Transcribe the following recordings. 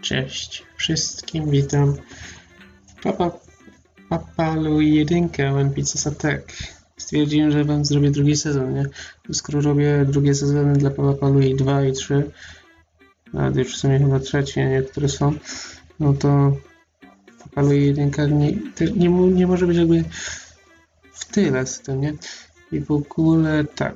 Cześć wszystkim, witam. Papalu 1 One Pizzas Attack. Stwierdziłem, że wam zrobię drugi sezon, nie? Skoro robię drugie sezony dla Papalu 2 i 3, nawet już w sumie chyba trzecie niektóre są, no to Papalu 1 nie może być jakby w tyle z tym, nie? I w ogóle tak.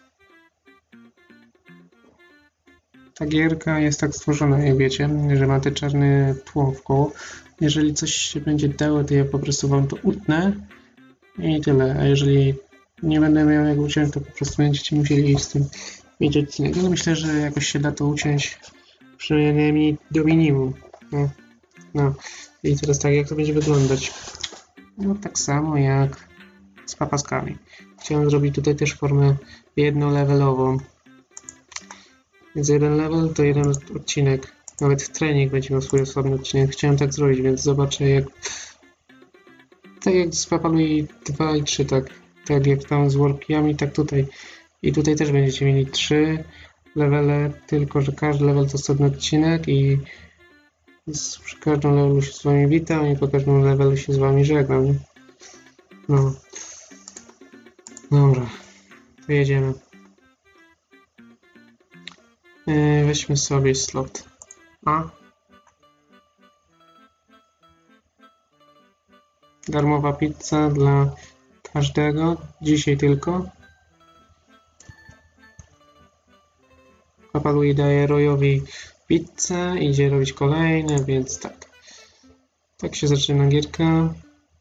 Ta gierka jest tak stworzona, jak wiecie, że ma ten czarny tło w koło. Jeżeli coś się będzie dało, to ja po prostu wam to utnę i tyle. A jeżeli nie będę miał jak uciąć, to po prostu będziecie musieli z tym mieć odcinek. Ale myślę, że jakoś się da to uciąć przynajmniej do minimum. No. I teraz tak, jak to będzie wyglądać? No tak samo jak z papaskami. Chciałem zrobić tutaj też formę jednolevelową. Więc jeden level to jeden odcinek. Nawet trening będzie miał swój osobny odcinek. Chciałem tak zrobić, więc zobaczę jak... Tak jak z Papalu 2 i 3, tak jak tam z warpkami, tak tutaj. I tutaj też będziecie mieli 3 levele, tylko że każdy level to osobny odcinek i przy każdym levelu się z wami witam i po każdym levelu się z wami żegnam. Nie? No. Dobra. To jedziemy. Weźmy sobie slot A. Darmowa pizza dla każdego. Dzisiaj tylko. Papalu daje Royowi pizzę. Idzie robić kolejne, więc tak. Tak się zaczyna gierka.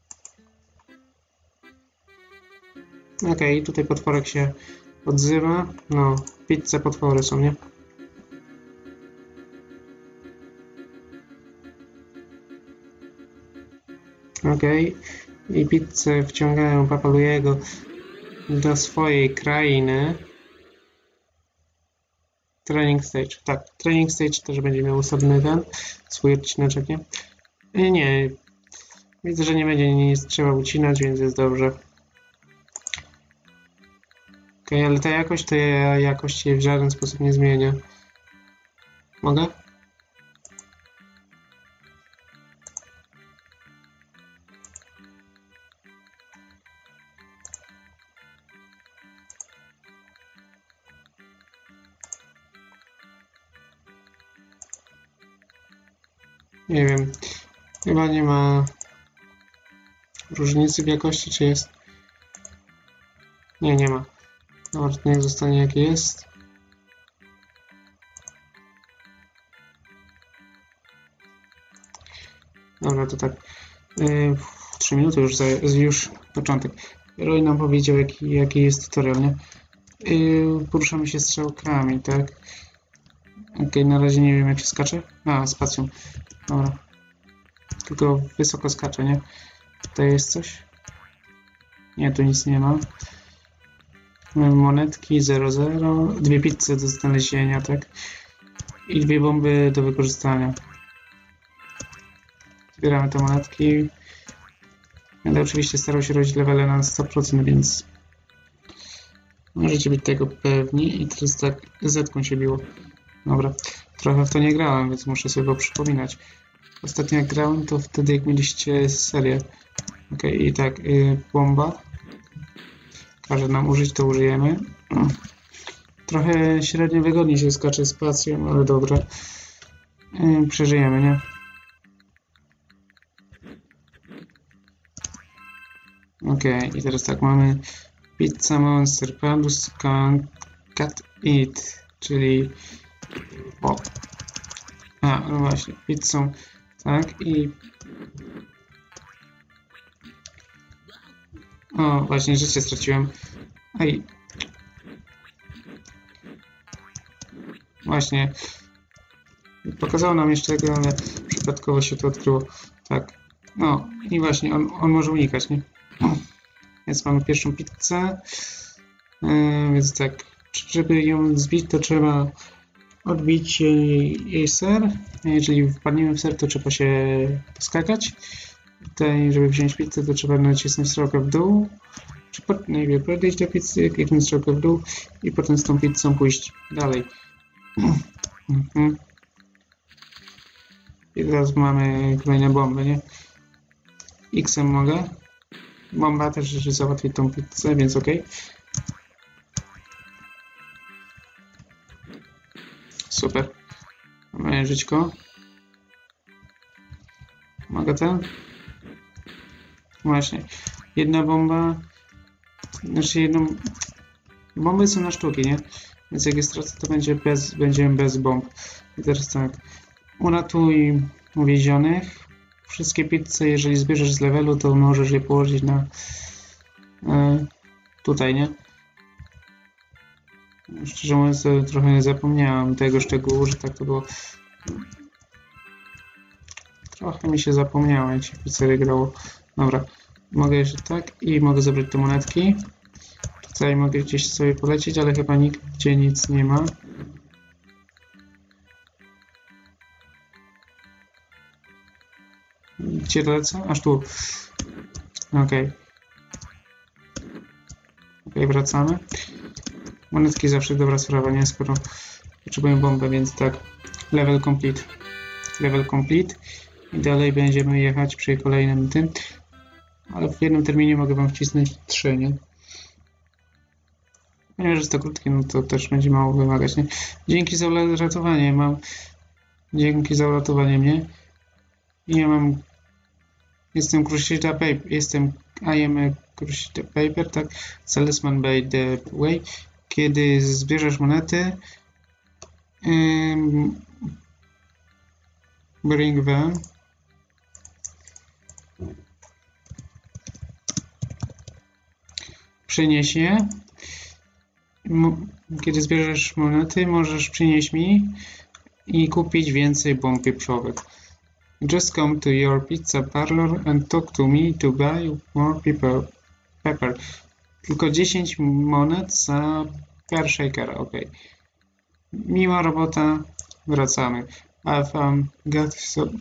Okej, tutaj potworek się odzywa. No, pizze potwory są, nie? Okej. I pizzę wciągają Papalujego do swojej krainy. Training Stage. Tak, Training Stage też będzie miał osobny swój odcineczek, nie? Nie. Widzę, że nie będzie nic trzeba ucinać, więc jest dobrze. Okej, ale ta jakość, to ja jakości w żaden sposób nie zmienia. Mogę? Nie wiem. Chyba nie ma różnicy w jakości, czy jest? Nie ma. Dobra, to niech zostanie jak jest. Dobra, to tak. 3 minuty już początek. Roy nam powiedział, jaki jest tutorial, nie? Poruszamy się strzałkami, tak? Okej, na razie nie wiem, jak się skacze. A, spacją. Dobra. Tylko wysoko skacze, nie? Tutaj jest coś? Nie, tu nic nie ma. Mamy monetki 00, 2 pizze do znalezienia, tak? I 2 bomby do wykorzystania. Zbieramy te monetki. Będę oczywiście starał się robić levele na 100%, więc możecie być tego pewni. I teraz tak, Z-ką się biło. Dobra, trochę w to nie grałem, więc muszę sobie go przypominać. Ostatnio jak grałem, to wtedy jak mieliście serię. Okej, i tak, bomba. Każe nam użyć, to użyjemy. Trochę średnio wygodnie się skacze z spacją, ale dobra. Przeżyjemy, nie? Okej, i teraz tak, mamy Pizza Monster, Pandus, Cat Eat, czyli... O! A, no właśnie, pizzą, tak, i... O, właśnie, życie straciłem. Ej. Właśnie. Pokazało nam jeszcze tego, ale przypadkowo się to odkryło. Tak. No, i właśnie, on może unikać, nie? Więc mamy pierwszą pizzę. Więc tak, żeby ją zbić, to trzeba odbić jej ser. Jeżeli wpadniemy w ser, to trzeba się poskakać. Tutaj, żeby wziąć pizzę, to trzeba nacisnąć strzałkę w dół. Czy najpierw podejść do pizzy, kliknąć strzałkę w dół i potem z tą pizzą pójść dalej. I teraz mamy kolejne bomby, nie? X-em mogę. Bomba też załatwi tą pizzę, więc ok. Super. Mamy żyćko. Mogę ten? Właśnie. Jedna bomba. Znaczy jedną... Bomby są na sztuki, nie? Więc jak jest strata, to będziemy bez bomb. I teraz tak. Uratuj uwięzionych. Wszystkie pizze, jeżeli zbierzesz z levelu, to możesz je położyć na... tutaj, nie? Szczerze mówiąc, trochę nie zapomniałem tego szczegółu, że tak to było. Trochę mi się zapomniało, jak się w pizzerii grało. Dobra, mogę jeszcze tak i mogę zabrać te monetki. Tutaj mogę gdzieś sobie polecieć, ale chyba nigdzie nic nie ma. Gdzie lecę? Aż tu. Okej. Okej, wracamy. Monetki zawsze dobra sprawa, nie? Skoro potrzebuję bombę, więc tak. Level complete. Level complete. I dalej będziemy jechać przy kolejnym tym. Ale w jednym terminie mogę wam wcisnąć 3, nie? Ponieważ jest to krótkie, no to też będzie mało wymagać, nie? Dzięki za uratowanie, Dzięki za uratowanie mnie. I ja mam... Jestem Crusader Paper. I am a Crusader Paper, tak? Salesman by the way. Kiedy zbierzesz monety... bring them. Przynieś je. Kiedy zbierzesz monety, możesz przynieść mi i kupić więcej bomb pieprzowych. Just come to your pizza parlor and talk to me to buy more pepper. Tylko 10 monet za per shaker, ok. Miła robota, wracamy. I've got some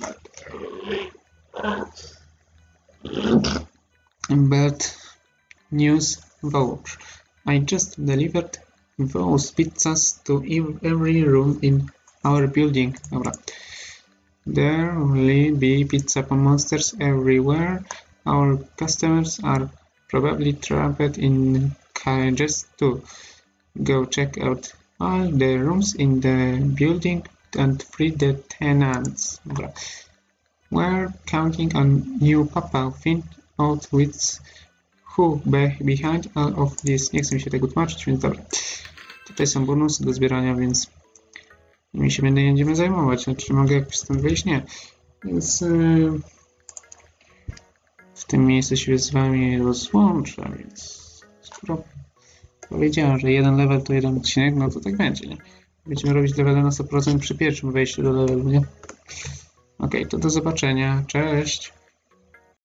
bad news, Vouch. I just delivered those pizzas to every room in our building. Dobra. There will be pizza monsters everywhere. Our customers are probably trapped in cages too. Go check out all the rooms in the building and free the tenants. Dobra. We're counting on you, Papa. Find out who behind all of this. Nie chcę mi się tego tłumaczyć, więc dobra. Tutaj są bonusy do zbierania, więc nimi się będziemy zajmować. Znaczy mogę jakoś stąd wyjść? Nie. Więc w tym miejscu się z wami rozłączę, więc skoro powiedziałem, że jeden level to jeden odcinek, no to tak będzie, nie? Będziemy robić levele na 100% przy pierwszym wejściu do levelu, nie? Ok, to do zobaczenia. Cześć!